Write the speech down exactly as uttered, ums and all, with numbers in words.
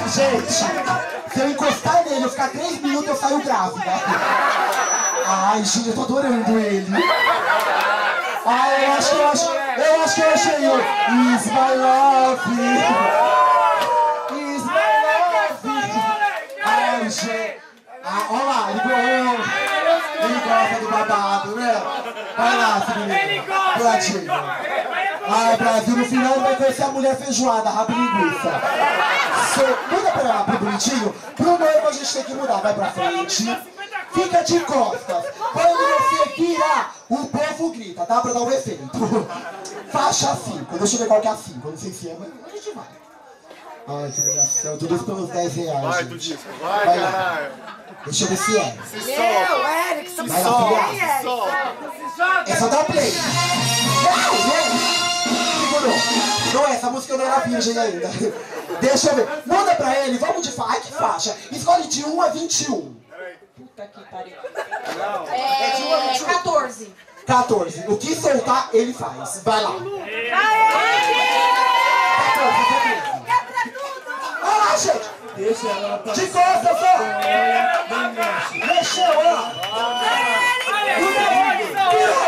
Gente, se eu encostar nele, eu ficar três minutos, eu saio grávida. Ai, gente, eu tô adorando ele. Ai, eu acho que eu acho, eu acho que eu achei o Is my love. Is my love. Ai, gente. Ah, olha lá, ele gosta. Ele gosta do babado, né? Vai lá, Ele gosta. Ai, Brasil, no final ele vai conhecer a mulher feijoada, rabo e linguiça. So, muda pra lá pro bonitinho. Pro noivo a gente tem que mudar. Vai pra frente. Fica de costas. Quando você virar, o povo grita, tá? Pra dar um efeito. Faixa cinco. Deixa eu ver qual que é a cinco. Eu não sei se é, mas a gente vai. Ai, que obrigação. Tudo isso pelos dez reais. Vai, gente. Vai, vai caralho. Deixa eu ver se é. Se Meu, Eric, se vai lá, filha. É só dar um play. Não, não. Segurou. Não é, essa música não era virgem ainda. Deixa eu ver. Manda pra ele, vamos de faixa. Ai, que faixa. Escolhe de um a vinte e um. Puta que pariu. É de um a vinte e um. quatorze. quatorze. O que soltar, ele faz. Vai lá. Quebra tudo. Olha lá, gente. Deixa ela pra... De costas, ó. Mexeu, ó. Virou.